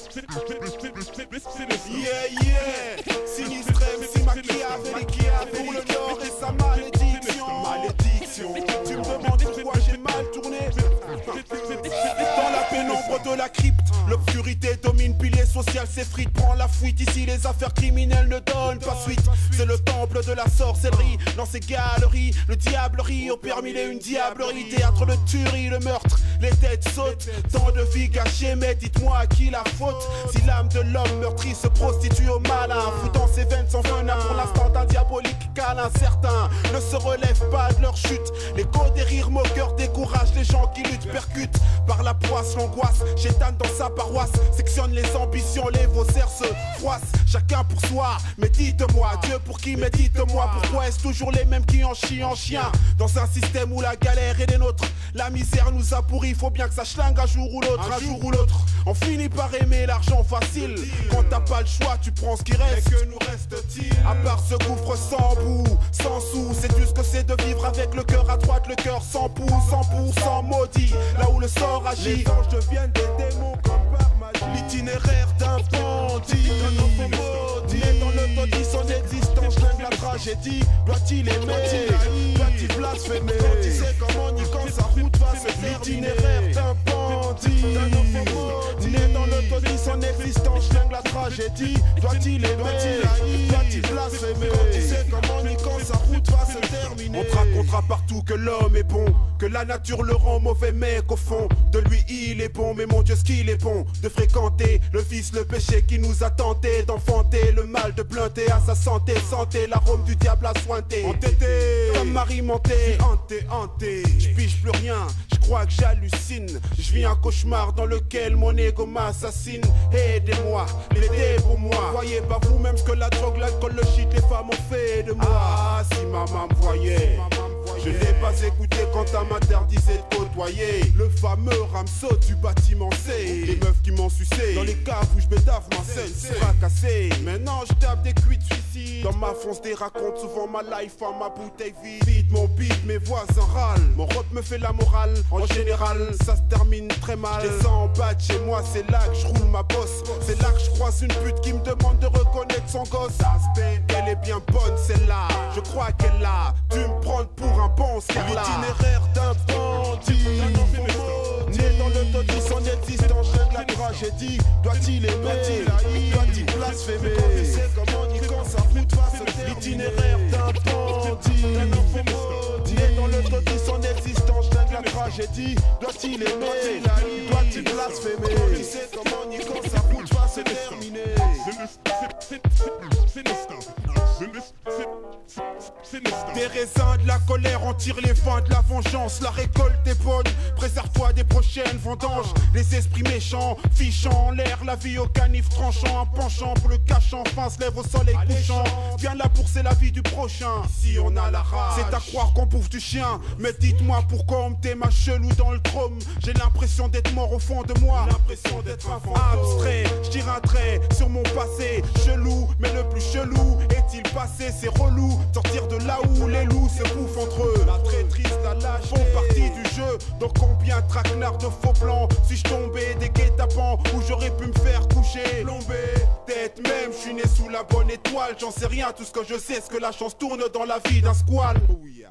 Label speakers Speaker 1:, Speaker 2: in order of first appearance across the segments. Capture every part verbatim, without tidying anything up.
Speaker 1: Yeah, yeah. Sinistre M C Machiavelli pour le Nord et sa malédiction. Malédiction. Tu me demandes pourquoi j'ai mal tourné. Dans la pénombre de la crypte, l'obscurité domine, pilier social s'effrite, prend la fuite. Ici les affaires criminelles ne donnent pas suite. C'est le temple de la sorcellerie. Dans ces galeries, le diable rit, opère mille et une diablerie. Théâtre de tuerie, le meurtre, les têtes sautent. Tant de vies gâchées, mais dites-moi à qui la faute. Si l'âme de l'homme meurtri se prostitue au malin, foutant ses veines sans venin pour l'instant d'un diabolique câlin. Certains ne se relèvent pas de leur chute. L'écho des rires moqueurs décourage les gens qui luttent, percutent par la poisse, l'angoisse. Chétane dans sa paroisse, sectionne les ambitions, les faussaires se froissent. Chacun pour soi, mais dites-moi, Dieu pour qui, mais dites-moi, pourquoi est-ce toujours les mêmes qui en chient en chien? Dans un système où la galère est des nôtres, la misère nous a pourris, faut bien que ça schlingue un jour ou l'autre, un, un jour ou l'autre. On finit par aimer l'argent facile. Quand t'as pas le choix, tu prends ce qui reste. Et que nous reste-t-il? À part ce gouffre sans bout, sans sous, c'est tout ce que c'est de vivre avec le cœur à droite, le cœur sans pouce, cent pour cent maudit. Là où le sort agit, les anges deviennent des démons comme par magie. L'itinéraire d'un bandit, d'un enfant maudit. Né dans le taudis, son existence schlingue la tragédie. Doit-il aimer? Doit-il blasphémer? Quand il sait comment ni quand sa route va se faire. L'itinéraire d'un bandit, d'un enfant maudit. Né dans le taudis, son existence schlingue la tragédie. Doit-il aimer? Doit-il blasphémer? Quand il sait comment ni quand sa route va se terminer. On te racontera partout que l'homme est bon, que la nature le rend mauvais, mais qu'au fond de lui il est bon. Mais mon Dieu, ce qu'il est bon de fréquenter le vice, le péché qui nous a tenté d'enfanter le mal, de blunter à sa santé, santé l'arôme du diable à sointer. Entêté comme Marie Monté, hanté, hanté. J'pige plus rien, j'crois que j'hallucine. J'vis un cauchemar dans lequel mon ego m'assassine. Aidez-moi, l'aidez pour moi. Voyez pas vous-même ce que la drogue, l'alcool, le shit, les femmes ont fait de moi. Ah, si maman me voyait, je n'ai pas écouté quand elle m'interdisait de côtoyer le fameux Ramso du bâtiment C. Les meufs qui m'ont sucé dans les caves où je bédave ma scène fracassée. Maintenant je tape des cuits de suicide. Dans ma fonce des raconte souvent ma life en ma bouteille vide. Vide mon beat, mes voisins râlent. Mon rap me fait la morale. En général ça se termine très mal. Je descends en bas de chez moi, c'est là que je roule ma bosse. C'est là que je croise une pute qui me demande de reconnaître son gosse. Aspect, elle est bien bonne celle-là. Je crois qu'elle a dû me prendre pour un bon scarlat. L'itinéraire d'un bandit, né dans le taudis, son existence de la tragédie. Doit-il aimer? Doit-il blasphémer? Quand il sait comment ni quand sa route va se terminer. L'itinéraire d'un bandit, né dans le taudis, son existence de la tragédie. Doit-il aimer? Doit-il blasphémer? Quand il sait comment ni quand sa route va se terminer. Des raisins de la colère, on tire les vents de la vengeance. La récolte est bonne, préserve-toi des prochaines vendanges. Les esprits méchants, fichant en l'air, la vie au canif tranchant, un penchant pour le cachant, fin se lève au soleil couchant. Viens là pour c'est la vie du prochain. Ici on a la rage, c'est à croire qu'on bouffe du chien. Mais dites-moi pourquoi on me tait ma chelou dans le chrome. J'ai l'impression d'être mort au fond de moi, l'impression d'être un fantôme abstrait. Je tire un trait sur mon passé, chelou, mais le plus chelou est-il passé? C'est relou, sortir de là où les loups se bouffent entre eux. La traîtrise, la lâche font partie du jeu. Donc combien de traquenards de faux blancs suis-je tombé des guet-apens où j'aurais pu me faire coucher? Plombé, peut-être même, je suis né sous la bonne étoile. J'en sais rien, tout ce que je sais, c'est que la chance tourne dans la vie d'un squal. Oh yeah.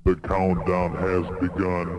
Speaker 2: The countdown has begun.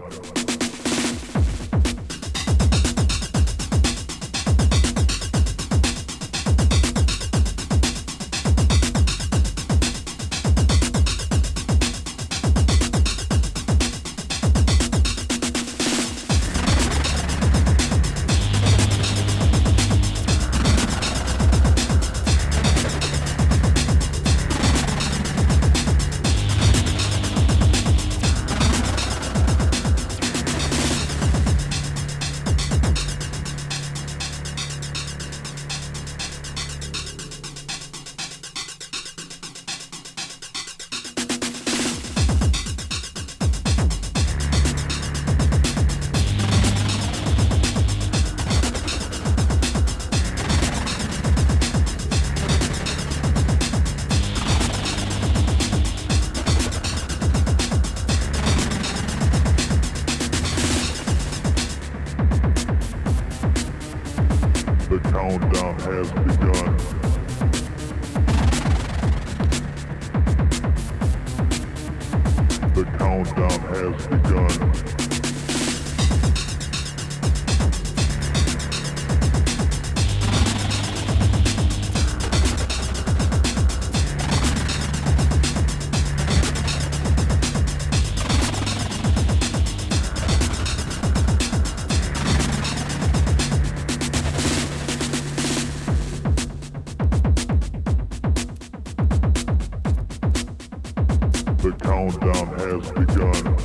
Speaker 2: The countdown has begun. The countdown has begun. The countdown has begun.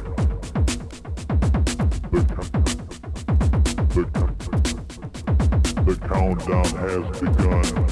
Speaker 2: The, the, the countdown has begun.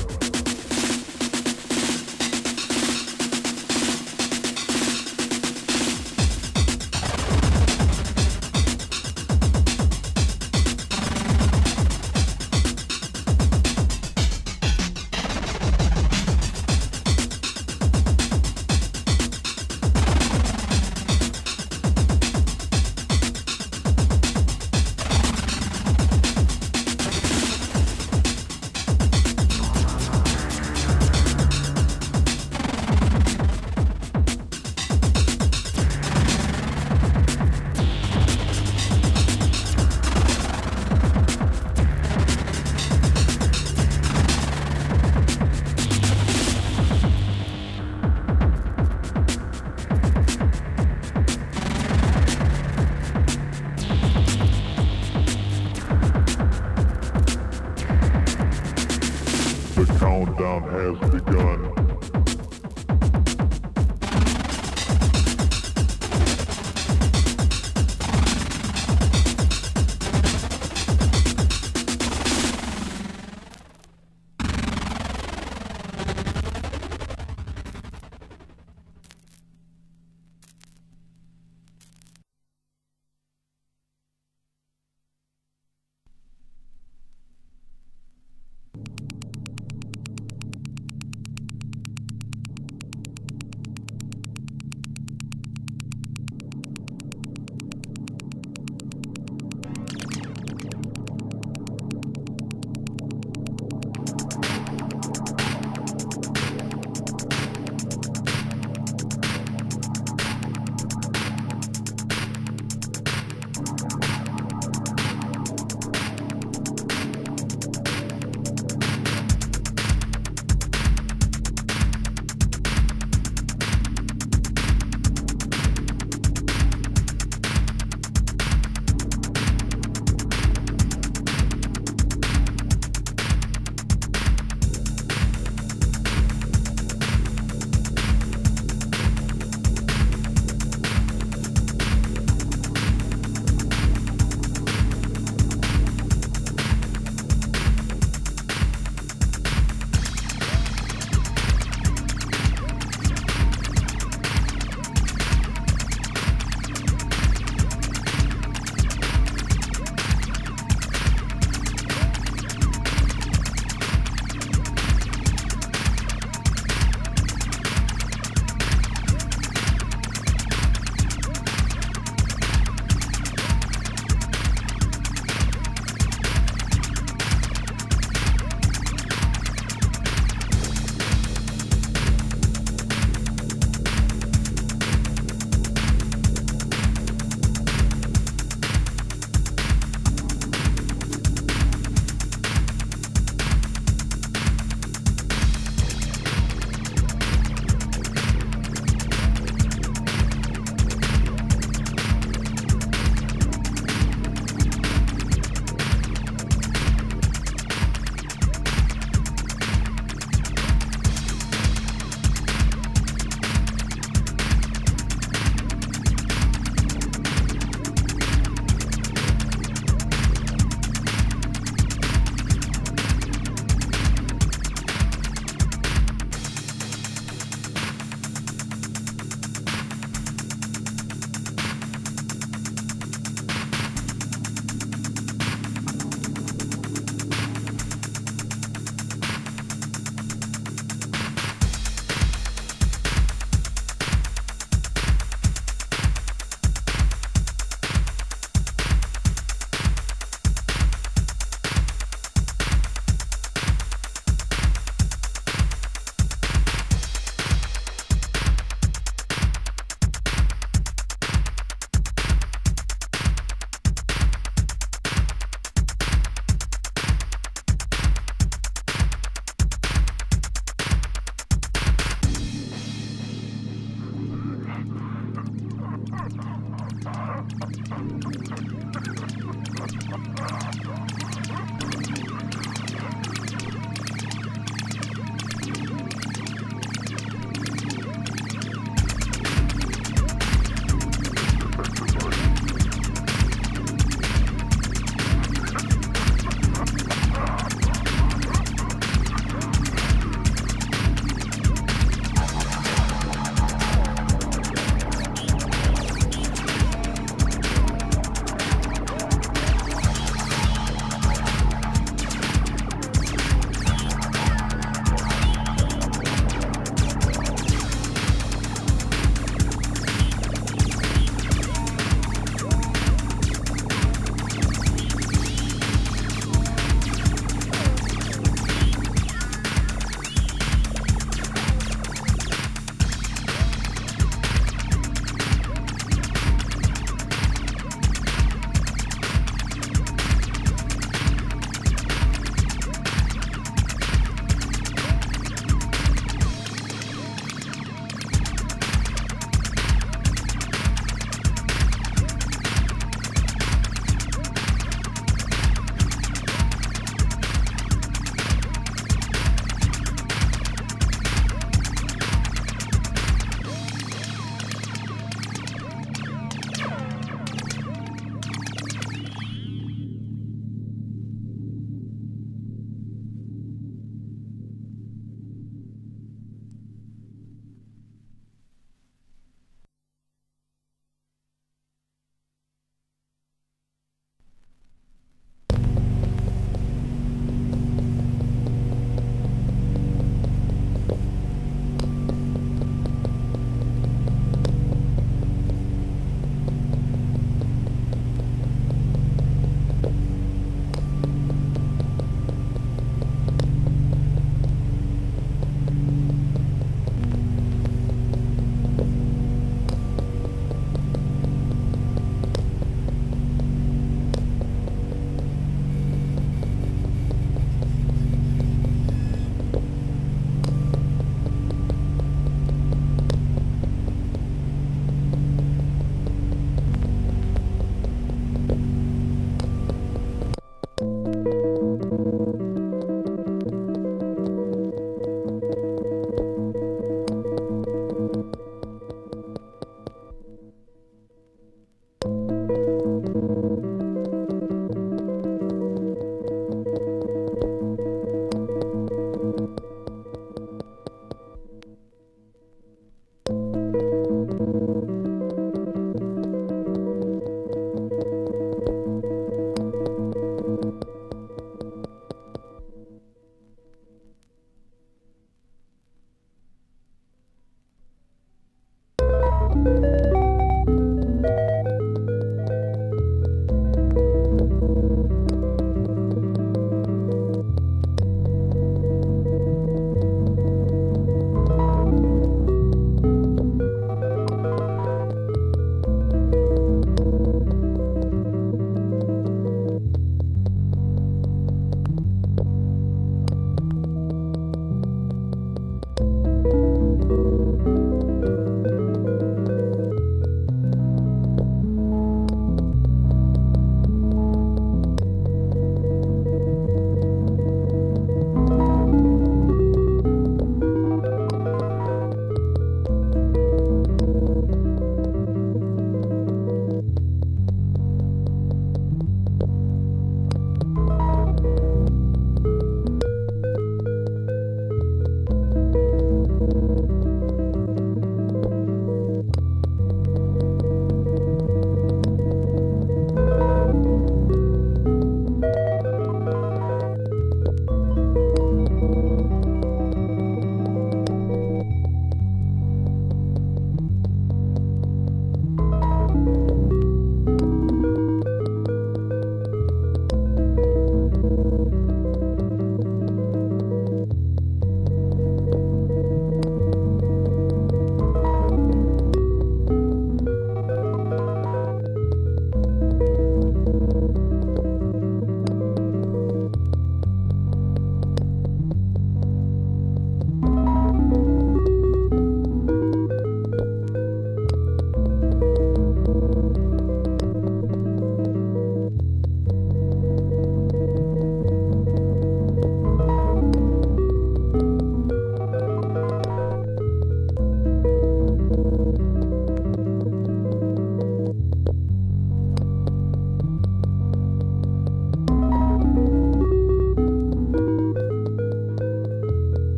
Speaker 2: The countdown has begun.